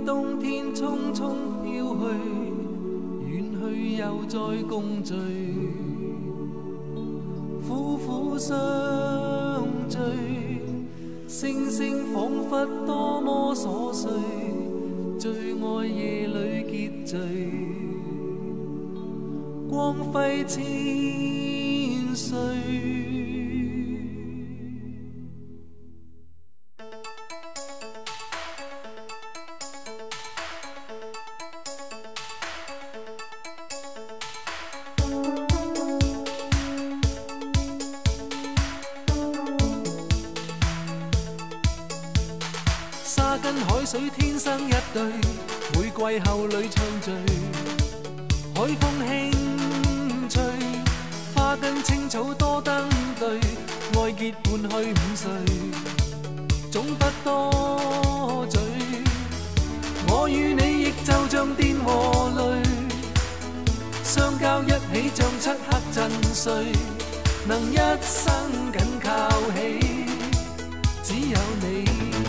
冬天匆匆飄去，遠去又再共聚，苦苦相聚，星星彷彿多麼瑣碎，最愛夜裏結聚，光輝千歲。沙跟海水天生一對，玫瑰後裏暢聚，海風輕吹，花跟青草多登對，愛結伴去午睡，總不多嘴。我與你亦就像電和淚，相交一起像漆黑震碎，能一生緊靠起，只有你。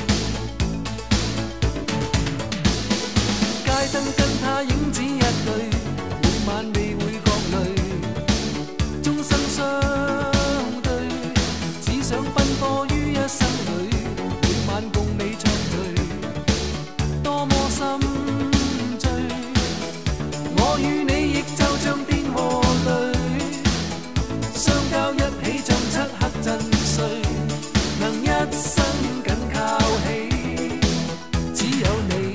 街燈跟他影子一對，每晚未會覺累，終生相對，只想奔波於一生裏，每晚共你暢聚，多麼心醉。我與你亦就像電和淚，相交一起像漆黑震碎，能一生緊靠起，只有你。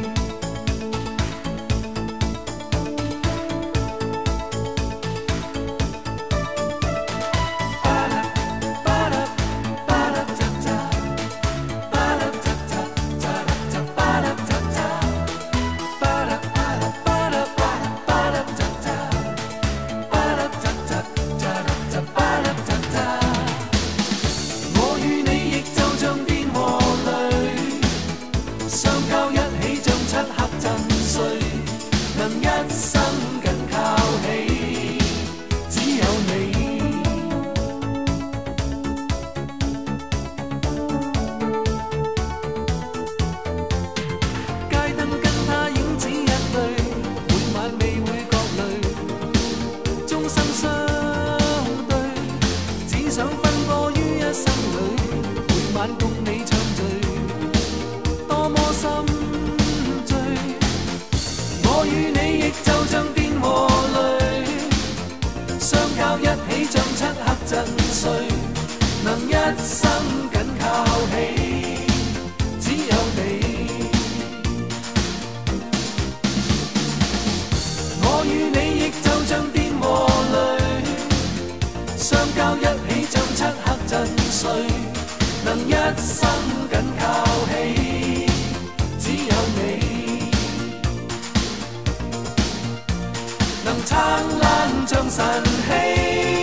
共你暢聚，多麼心醉。我與你亦就像電和淚，相交一起像漆黑震碎，能一生緊靠起，只有你。我與你亦就像電和淚，相交一起像漆黑震碎，能一生緊靠起，只有你。能燦爛像晨曦。